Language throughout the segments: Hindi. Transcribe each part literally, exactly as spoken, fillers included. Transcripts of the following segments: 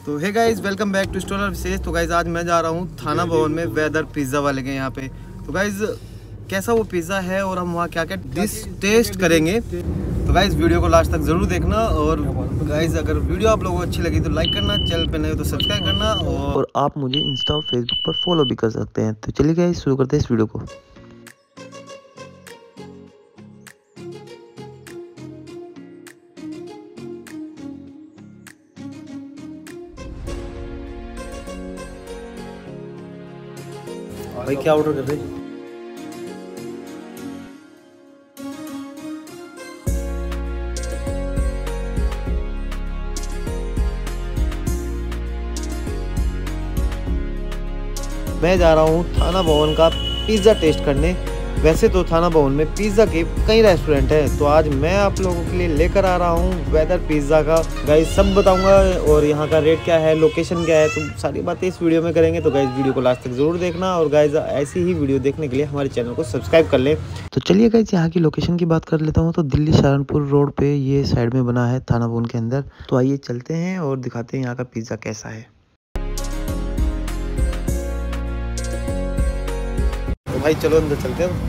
तो hey guys, welcome back to Stoller Vishesh. तो गाइस आज मैं जा रहा हूँ थाना भवन में वेदर पिज़्ज़ा वाले के यहाँ पे। तो गाइस कैसा वो पिज़्ज़ा है और हम वहाँ क्या क्या डिश टेस्ट करेंगे। तो गाइस वीडियो को लास्ट तक ज़रूर देखना। और गाइस अगर वीडियो आप लोगों को अच्छी लगी तो लाइक करना, चैनल पे नए हो तो सब्सक्राइब करना। और, और आप मुझे इंस्टा और फेसबुक पर फॉलो भी कर सकते हैं। तो चलिए गाइस शुरू करते हैं इस वीडियो को। भाई क्या ऑर्डर कर रहे हैं? मैं जा रहा हूँ थाना भवन का पिज़्ज़ा टेस्ट करने। वैसे तो थाना भवन में पिज़्ज़ा के कई रेस्टोरेंट हैं, तो आज मैं आप लोगों के लिए लेकर आ रहा हूँ वेदर पिज़्ज़ा का। गाइस सब बताऊंगा और यहाँ का रेट क्या है, लोकेशन क्या है, तो सारी बातें इस वीडियो में करेंगे। तो गाइस वीडियो को लास्ट तक ज़रूर देखना। और गाइस ऐसी ही वीडियो देखने के लिए हमारे चैनल को सब्सक्राइब कर लें। तो चलिए गाइस यहाँ की लोकेशन की बात कर लेता हूँ। तो दिल्ली सहारनपुर रोड पे ये साइड में बना है थाना भवन के अंदर। तो आइए चलते हैं और दिखाते हैं यहाँ का पिज़्ज़ा कैसा है। तो भाई चलो अंदर चलते हैं।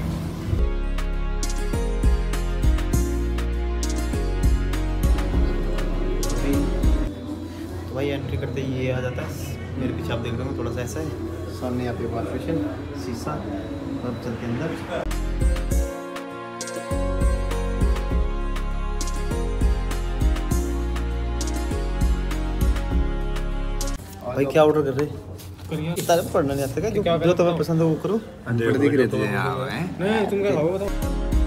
तो भाई एंट्री करते ही ये आ जाता है। मेरे पीछे आप देख रहे हो थोड़ा सा ऐसा है, सामने यहाँ पे वॉश बेसिन, शीशा। अब चलते हैं अंदर। भाई क्या ऑर्डर कर रहे हैं? इतना पढ़ना नहीं आता क्या? जो, जो तुम्हें पसंद है वो करो। अंदर दिख रहे थे यहाँ हैं। नहीं तुम क्या खाओगे बताओ।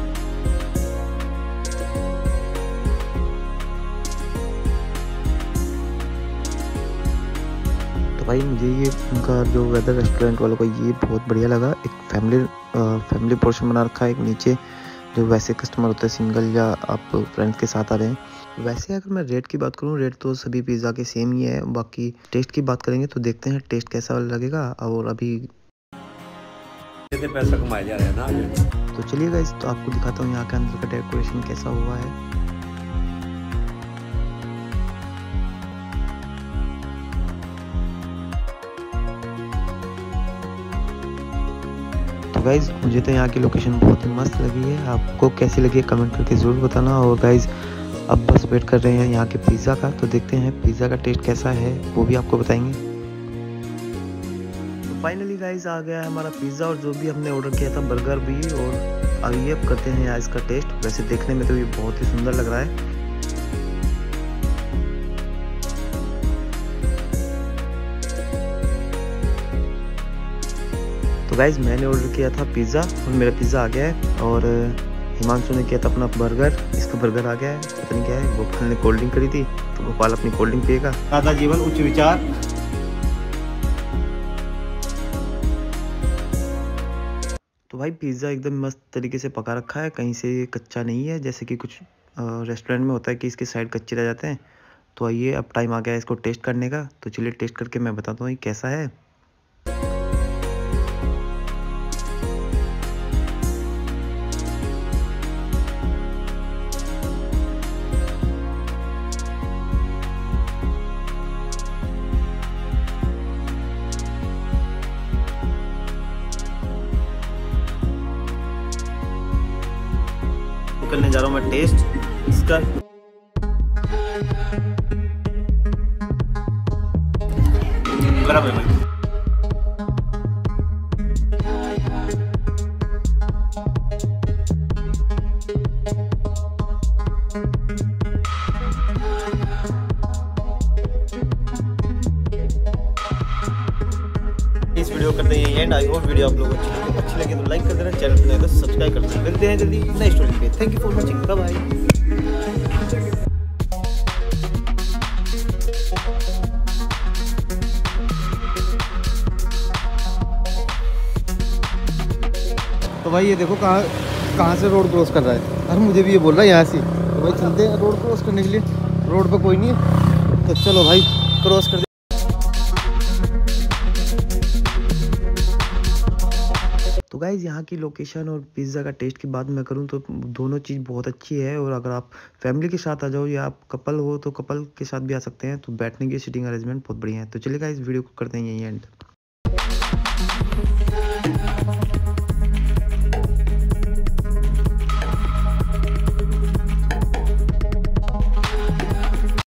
तो भाई मुझे ये उनका जो वेदर रेस्टोरेंट वालों का ये बहुत बढ़िया लगा। एक फैमिली फैमिली पोर्शन बना रखा है। एक नीचे जो वैसे कस्टमर होते हैं सिंगल या आप फ्रेंड्स के साथ आ रहे हैं। वैसे अगर मैं रेट की बात करूँ, रेट तो सभी पिज़्ज़ा के सेम ही है। बाकी टेस्ट की बात करेंगे तो देखते हैं टेस्ट कैसा लगेगा। और अभी पैसा कमाया जा रहा है ना। तो चलिए गाइस तो आपको दिखाता हूँ यहाँ के अंदर का डेकोरेशन कैसा हुआ है। तो गाइस मुझे तो यहाँ की लोकेशन बहुत ही मस्त लगी है। आपको कैसी लगी कमेंट करके ज़रूर बताना। और गाइस अब बस वेट कर रहे हैं यहाँ के पिज़्ज़ा का। तो देखते हैं पिज़्ज़ा का टेस्ट कैसा है, वो भी आपको बताएंगे। तो फाइनली गाइस आ गया है हमारा पिज़्ज़ा और जो भी हमने ऑर्डर किया था बर्गर भी। और आइए अब करते हैं यहाँ इसका टेस्ट। वैसे देखने में तो ये बहुत ही सुंदर लग रहा है। तो गाइस मैंने ऑर्डर किया था पिज़्ज़ा और मेरा पिज़्ज़ा आ गया है। और हिमांशु ने किया था अपना बर्गर, इसका बर्गर आ गया है। पता नहीं क्या है, गोपाल ने कोल्ड ड्रिंक करी थी तो गोपाल अपनी कोल्ड ड्रिंक पिएगा। सादा जीवन उच्च विचार। तो भाई पिज़्ज़ा एकदम मस्त तरीके से पका रखा है, कहीं से कच्चा नहीं है जैसे कि कुछ रेस्टोरेंट में होता है कि इसके साइड कच्चे रह जाते हैं। तो आइए अब टाइम आ गया है इसको टेस्ट करने का। तो चलिए टेस्ट करके मैं बताता हूँ ये कैसा है। करने जा रहा हूँ मैं टेस्ट इसका। बराबर भाई। इस वीडियो करते हैं एंड। आई होप वीडियो आप लोगों को अच्छी लगी अच्छी लगी तो लाइक कर देना, चैनल पर नए तो सब्सक्राइब कर देना। मिलते हैं जल्दी नई स्टोरी पे। Thank you for watching, bye bye. तो भाई ये देखो कहाँ कहाँ से रोड क्रॉस कर रहा है। अरे मुझे भी ये बोल रहा है यहाँ से। तो भाई चलते हैं रोड क्रॉस करने के लिए। रोड पे कोई नहीं है तो चलो भाई क्रॉस कर। तो तो गाइज़ यहाँ की लोकेशन और पिज़्ज़ा का टेस्ट की बात मैं करूँ तो दोनों चीज़ बहुत अच्छी है। और अगर आप फैमिली के साथ आ जाओ या आप कपल हो तो कपल के साथ भी आ सकते हैं। तो बैठने की सीटिंग अरेंजमेंट बहुत बढ़िया है। तो चलिए गाइज़ वीडियो को करते हैं यहीं एंड।